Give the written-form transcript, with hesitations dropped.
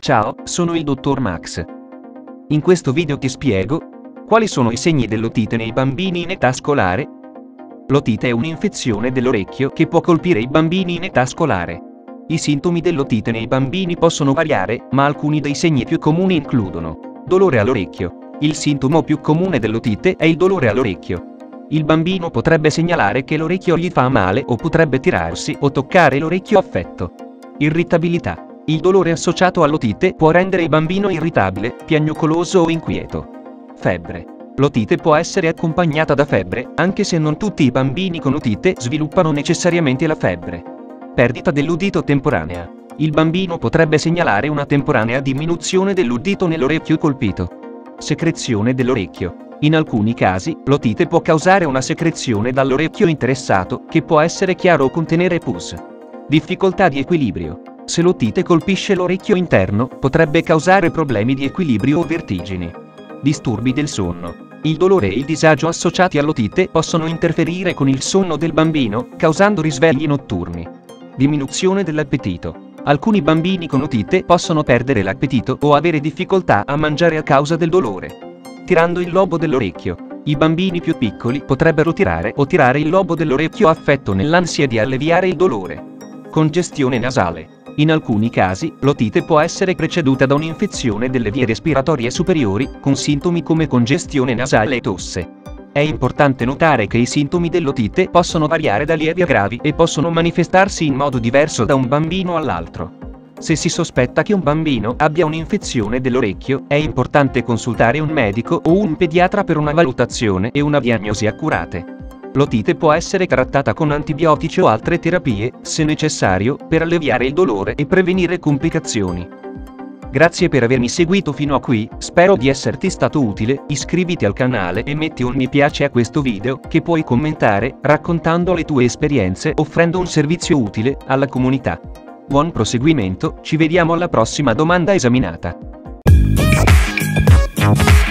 Ciao, sono il dottor Max. In questo video ti spiego quali sono i segni dell'otite nei bambini in età scolare. L'otite è un'infezione dell'orecchio che può colpire i bambini in età scolare. I sintomi dell'otite nei bambini possono variare, ma alcuni dei segni più comuni includono dolore all'orecchio. Il sintomo più comune dell'otite è il dolore all'orecchio. Il bambino potrebbe segnalare che l'orecchio gli fa male o potrebbe tirarsi o toccare l'orecchio affetto. Irritabilità. Il dolore associato all'otite può rendere il bambino irritabile, piagnucoloso o inquieto. Febbre. L'otite può essere accompagnata da febbre, anche se non tutti i bambini con otite sviluppano necessariamente la febbre. Perdita dell'udito temporanea. Il bambino potrebbe segnalare una temporanea diminuzione dell'udito nell'orecchio colpito. Secrezione dell'orecchio. In alcuni casi, l'otite può causare una secrezione dall'orecchio interessato, che può essere chiaro o contenere pus. Difficoltà di equilibrio. Se l'otite colpisce l'orecchio interno, potrebbe causare problemi di equilibrio o vertigini. Disturbi del sonno. Il dolore e il disagio associati all'otite possono interferire con il sonno del bambino, causando risvegli notturni. Diminuzione dell'appetito. Alcuni bambini con otite possono perdere l'appetito o avere difficoltà a mangiare a causa del dolore. Tirando il lobo dell'orecchio. I bambini più piccoli potrebbero tirare o tirare il lobo dell'orecchio affetto nell'ansia di alleviare il dolore. Congestione nasale. In alcuni casi, l'otite può essere preceduta da un'infezione delle vie respiratorie superiori, con sintomi come congestione nasale e tosse. È importante notare che i sintomi dell'otite possono variare da lievi a gravi e possono manifestarsi in modo diverso da un bambino all'altro. Se si sospetta che un bambino abbia un'infezione dell'orecchio, è importante consultare un medico o un pediatra per una valutazione e una diagnosi accurate. L'otite può essere trattata con antibiotici o altre terapie, se necessario, per alleviare il dolore e prevenire complicazioni. Grazie per avermi seguito fino a qui, spero di esserti stato utile. Iscriviti al canale e metti un mi piace a questo video, che puoi commentare, raccontando le tue esperienze, offrendo un servizio utile alla comunità. Buon proseguimento, ci vediamo alla prossima domanda esaminata.